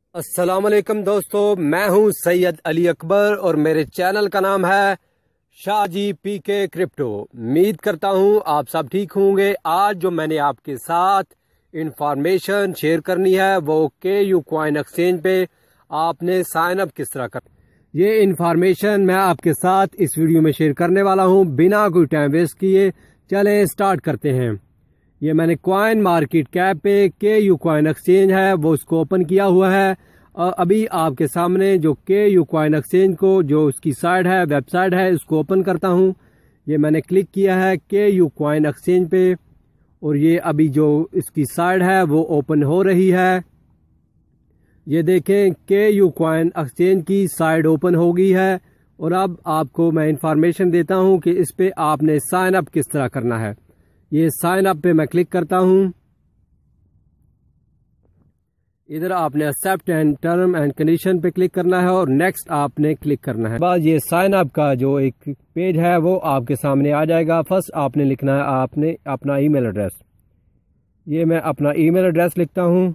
السلام علیکم دوستو، میں ہوں سید علی اکبر اور میرے چینل کا نام ہے شاہ جی پی کے کرپٹو۔ امید کرتا ہوں آپ سب ٹھیک ہوں گے۔ آج جو میں نے آپ کے ساتھ انفارمیشن شیئر کرنی ہے وہ کے یو کوائن ایکسچینج پہ آپ نے سائن اپ کس طرح کرنا۔ یہ انفارمیشن میں آپ کے ساتھ اس ویڈیو میں شیئر کرنے والا ہوں بنا کوئی ٹائم ویسٹ کیے۔ چلیں سٹارٹ کرتے ہیں۔ یہ میں نے کوائن مارکیٹ کیپ پہ کے یو کوائن ایکسچینج ہے وہ اس کو اوپن کیا ہوا ہے۔ ابھی آپ کے سامنے جو کے یو کوائن ایکسچینج کو جو اس کی سائٹ ہے، ویب سائٹ ہے، اس کو اوپن کرتا ہوں۔ یہ میں نے کلک کیا ہے کے یو کوائن ایکسچینج پہ اور یہ ابھی جو اس کی سائٹ ہے وہ اوپن ہو رہی ہے۔ یہ دیکھیں کے یو کوائن ایکسچینج کی سائٹ اوپن ہو گئی ہے اور اب آپ کو میں انفارمیشن دیتا ہوں کہ اس پہ آپ نے سائن اپ کس طرح کرنا ہے۔ یہ سائن اپ پہ میں کلک کرتا ہوں۔ ادھر آپ نے accept and term and condition پہ کلک کرنا ہے اور نیکسٹ آپ نے کلک کرنا ہے۔ بعد یہ سائن اپ کا جو ایک پیج ہے وہ آپ کے سامنے آ جائے گا۔ فرسٹ آپ نے لکھنا ہے آپ نے اپنا ای میل ایڈریس۔ یہ میں اپنا ای میل ایڈریس لکھتا ہوں۔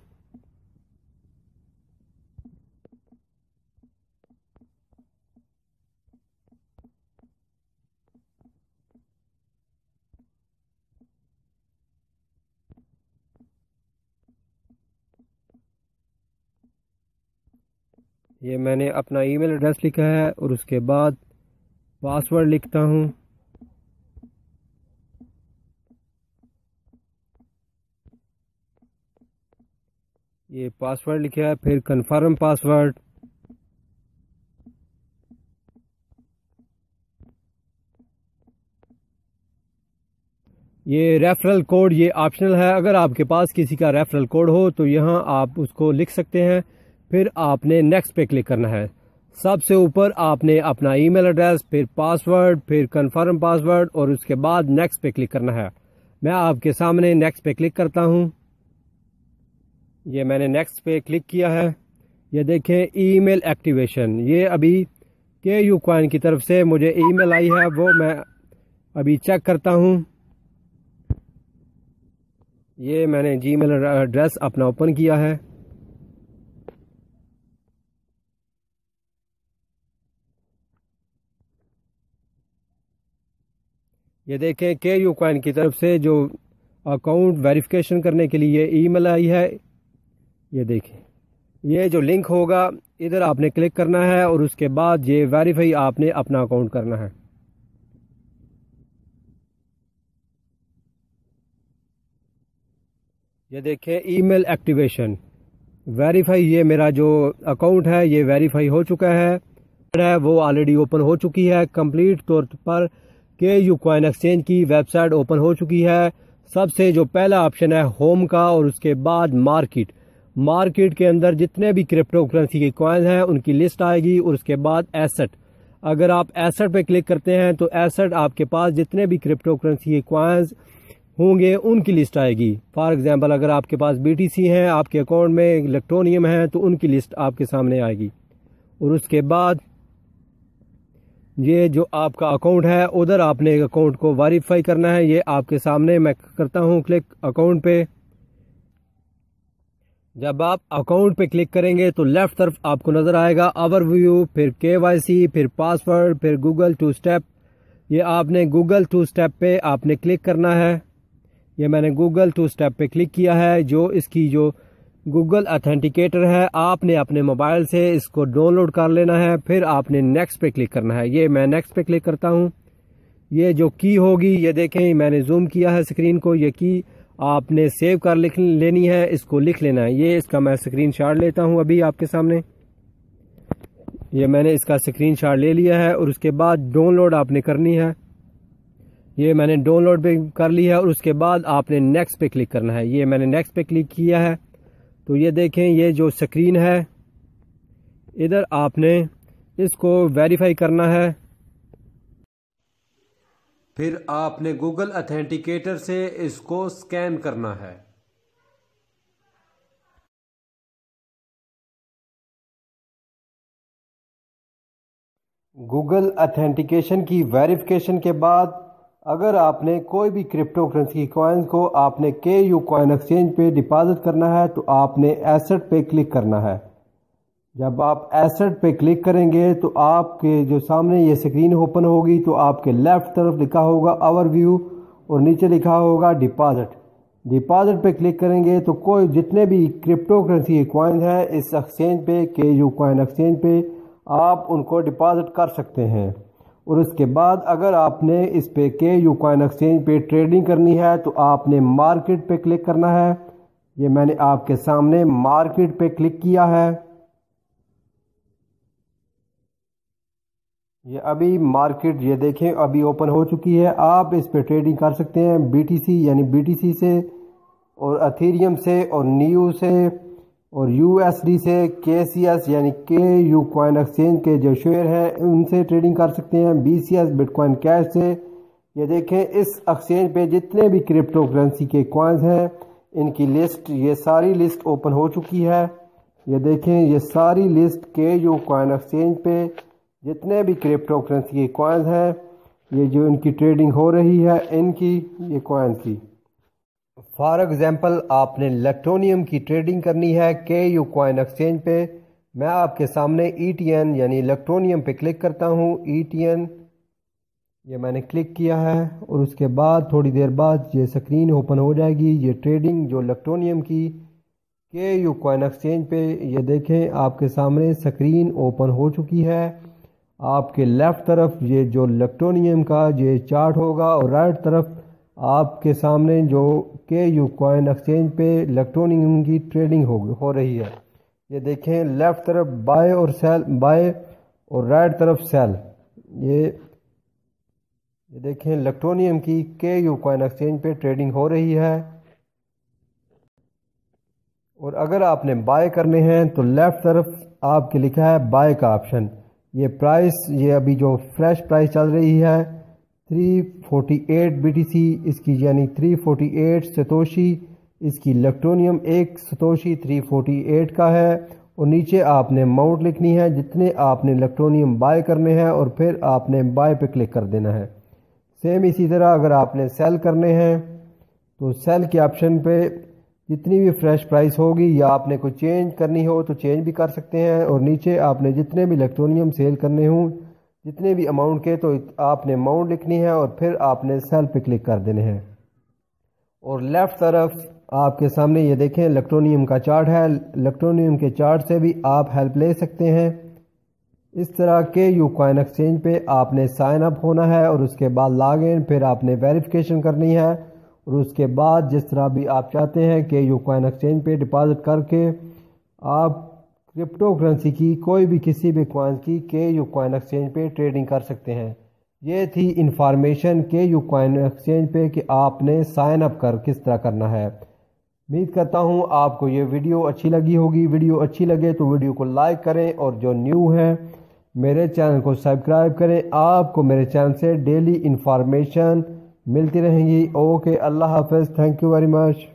یہ میں نے اپنا ای میل ایڈریس لکھا ہے اور اس کے بعد پاسورڈ لکھتا ہوں۔ یہ پاسورڈ لکھا ہے، پھر کنفرم پاسورڈ۔ یہ ریفرل کوڈ یہ آپشنل ہے، اگر آپ کے پاس کسی کا ریفرل کوڈ ہو تو یہاں آپ اس کو لکھ سکتے ہیں۔ پھر آپ نے نیکسٹ پہ کلک کرنا ہے۔ سب سے اوپر آپ نے اپنا ای میل ایڈریس، پھر پاسورڈ، پھر کنفرم پاسورڈ اور اس کے بعد نیکسٹ پہ کلک کرنا ہے۔ میں آپ کے سامنے نیکسٹ پہ کلک کرتا ہوں۔ یہ میں نے نیکسٹ پہ کلک کیا ہے۔ یہ دیکھیں ای میل ایکٹیویشن، یہ ابھی کے یو کوائن کی طرف سے مجھے ای میل آئی ہے، وہ میں ابھی چیک کرتا ہوں۔ یہ میں نے جی میل ایڈریس اپنا اوپن کیا ہے۔ یہ دیکھیں کے یو کوائن کی طرف سے جو اکاؤنٹ ویریفیکیشن کرنے کے لیے ای میل آئی ہے۔ یہ دیکھیں یہ جو لنک ہوگا ادھر آپ نے کلک کرنا ہے اور اس کے بعد یہ ویریفائی آپ نے اپنا اکاؤنٹ کرنا ہے۔ یہ دیکھیں ای میل ایکٹیویشن ویریفائی، یہ میرا جو اکاؤنٹ ہے یہ ویریفائی ہو چکا ہے، وہ آلریڈی اوپن ہو چکی ہے۔ کمپلیٹ طور پر کے یو کوائن ایکسچینج کی ویب سائٹ اوپن ہو چکی ہے۔ سب سے جو پہلا آپشن ہے ہوم کا اور اس کے بعد مارکیٹ کے اندر جتنے بھی کرپٹو کرنسی کے کوائنز ہیں ان کی لسٹ آئے گی اور اس کے بعد ایسٹ۔ اگر آپ ایسٹ پہ کلک کرتے ہیں تو ایسٹ آپ کے پاس جتنے بھی کرپٹو کرنسی کے کوائنز ہوں گے ان کی لسٹ آئے گی۔ فار ایگزامپل اگر آپ کے پاس بی ٹی سی ہیں، آپ کے اکاؤنٹ میں الیکٹرونیم ہے تو ان کی لسٹ آپ کے سامنے آئے گی۔ اور اس کے بعد یہ جو آپ کا اکاؤنٹ ہے ادھر آپ نے اکاؤنٹ کو ویریفائی کرنا ہے۔ یہ آپ کے سامنے میں کرتا ہوں کلک اکاؤنٹ پہ۔ جب آپ اکاؤنٹ پہ کلک کریں گے تو لیفٹ طرف آپ کو نظر آئے گا اوور ویو، پھر کے وائی سی، پھر پاسورڈ، پھر گوگل 2 اسٹیپ۔ یہ آپ نے گوگل 2 اسٹیپ پہ آپ نے کلک کرنا ہے۔ یہ میں نے گوگل 2 اسٹیپ پہ کلک کیا ہے۔ جو اس کی جو گوگل اتھینٹیکیٹر ہے آپ نے اپنے موبائل سے اس کو ڈاؤن لوڈ کر لینا ہے، پھر آپ نے نیکسٹ پہ کلک کرنا ہے۔ یہ میں نیکسٹ پہ کلک کرتا ہوں۔ یہ جو کی ہوگی یہ دیکھیں میں نے زوم کیا ہے اسکرین کو، یہ کی آپ نے سیو کر لینی ہے، اس کو لکھ لینا ہے۔ یہ اس کا میں اسکرین شاٹ لیتا ہوں ابھی آپ کے سامنے۔ یہ میں نے اس کا اسکرین شاٹ لے لیا ہے اور اس کے بعد ڈاؤن لوڈ آپ نے کرنی ہے۔ یہ میں نے ڈاؤن لوڈ پہ کر لی ہے اور اس کے بعد آپ نے نیکسٹ پہ کلک کرنا ہے۔ یہ میں نے نیکسٹ پہ کلک کیا ہے تو یہ دیکھیں یہ جو اسکرین ہے ادھر آپ نے اس کو ویریفائی کرنا ہے۔ پھر آپ نے گوگل اتھینٹیکیٹر سے اس کو سکین کرنا ہے۔ گوگل اتھینٹیکیشن کی ویریفیکیشن کے بعد اگر آپ نے کوئی بھی کرپٹو کرنسی کوائنز کو آپ نے کے یو کوائن ایکسچینج پہ ڈپازٹ کرنا ہے تو آپ نے ایسٹ پہ کلک کرنا ہے۔ جب آپ ایسٹ پہ کلک کریں گے تو آپ کے جو سامنے یہ اسکرین اوپن ہوگی تو آپ کے لیفٹ طرف لکھا ہوگا اوور ویو اور نیچے لکھا ہوگا ڈپازٹ۔ ڈپازٹ پہ کلک کریں گے تو کوئی جتنے بھی کرپٹو کرنسی کے کوائنز ہیں اس ایکسچینج پہ کوائن ایکسچینج پہ آپ ان کو ڈپازٹ کر سکتے ہیں۔ اور اس کے بعد اگر آپ نے اس پہ کوائن ایکسچینج پہ ٹریڈنگ کرنی ہے تو آپ نے مارکیٹ پہ کلک کرنا ہے۔ یہ میں نے آپ کے سامنے مارکیٹ پہ کلک کیا ہے۔ یہ ابھی مارکیٹ یہ دیکھیں ابھی اوپن ہو چکی ہے۔ آپ اس پہ ٹریڈنگ کر سکتے ہیں BTC یعنی BTC سے اور ایتھیریم سے اور نیو سے اور USD سے KCS یعنی کوائن ایکسچینج کے جو شیئر ہیں ان سے ٹریڈنگ کر سکتے ہیں BCS بٹکوائن کیش سے۔ یہ دیکھیں اس ایکسچینج پہ جتنے بھی کرپٹو کرنسی کے کوائنز ہیں ان کی لسٹ یہ ساری لسٹ اوپن ہو چکی ہے۔ یہ دیکھیں یہ ساری لسٹ کوائن ایکسچینج پہ جتنے بھی کرپٹو کرنسی کے کوائنز ہیں یہ جو ان کی ٹریڈنگ ہو رہی ہے ان کی یہ کوائنز کی۔ فار ایگزامپل آپ نے الیکٹرونیم کی ٹریڈنگ کرنی ہے کوائن ایکسچینج پہ۔ میں آپ کے سامنے ETN یعنی الیکٹرونیم پہ کلک کرتا ہوں۔ ETN یہ میں نے کلک کیا ہے اور اس کے بعد تھوڑی دیر بعد یہ اسکرین اوپن ہو جائے گی۔ یہ ٹریڈنگ جو الیکٹرونیم کی کوائن ایکسچینج پہ یہ دیکھیں آپ کے سامنے اسکرین اوپن ہو چکی ہے۔ آپ کے لیفٹ طرف یہ جو الیکٹرونیم کا یہ چارٹ ہوگا اور رائٹ طرف آپ کے سامنے جو کوائن ایکسچینج پہ الیکٹرونیم کی ٹریڈنگ ہو رہی ہے۔ یہ دیکھیں لیفٹ طرف بائے اور سیل، بائے اور رائٹ طرف سیل۔ یہ دیکھیں الیکٹرونیم کی کوائن ایکسچینج پہ ٹریڈنگ ہو رہی ہے۔ اور اگر آپ نے بائی کرنے ہیں تو لیفٹ طرف آپ کے لکھا ہے بائی کا آپشن۔ یہ پرائس یہ ابھی جو فریش پرائس چل رہی ہے 348 BTC اس کی یعنی 348 ستوشی اس کی الیکٹرونیم ایک ستوشی 348 کا ہے۔ اور نیچے آپ نے اماؤنٹ لکھنی ہے جتنے آپ نے الیکٹرونیم بائی کرنے ہیں اور پھر آپ نے بائی پہ کلک کر دینا ہے۔ سیم اسی طرح اگر آپ نے سیل کرنے ہیں تو سیل کے آپشن پہ جتنی بھی فریش پرائس ہوگی یا آپ نے کوئی چینج کرنی ہو تو چینج بھی کر سکتے ہیں۔ اور نیچے آپ نے جتنے بھی الیکٹرونیم سیل کرنے ہوں جتنے بھی اماؤنٹ کے تو آپ نے اماؤنٹ لکھنی ہے اور پھر آپ نے سیل پہ کلک کر دینے ہیں۔ اور لیفٹ طرف آپ کے سامنے یہ دیکھیں الیکٹرونیم کا چارٹ ہے۔ الیکٹرونیم کے چارٹ سے بھی آپ ہیلپ لے سکتے ہیں۔ اس طرح کوائن ایکسچینج پہ آپ نے سائن اپ ہونا ہے اور اس کے بعد لاگ ان، پھر آپ نے ویریفیکیشن کرنی ہے اور اس کے بعد جس طرح بھی آپ چاہتے ہیں کوائن ایکسچینج پہ ڈپازٹ کر کے آپ کرپٹو کرنسی کی کوئی بھی کسی بھی کوائنز کی کوائن ایکسچینج پہ ٹریڈنگ کر سکتے ہیں۔ یہ تھی انفارمیشن کوائن ایکسچینج پہ کہ آپ نے سائن اپ کس طرح کرنا ہے۔ امید کرتا ہوں آپ کو یہ ویڈیو اچھی لگی ہوگی۔ ویڈیو اچھی لگے تو ویڈیو کو لائک کریں اور جو نیو ہیں میرے چینل کو سبسکرائب کریں۔ آپ کو میرے چینل سے ڈیلی انفارمیشن ملتی رہیں گی۔ اوکے، اللہ حافظ، تھینک یو ویری مچ۔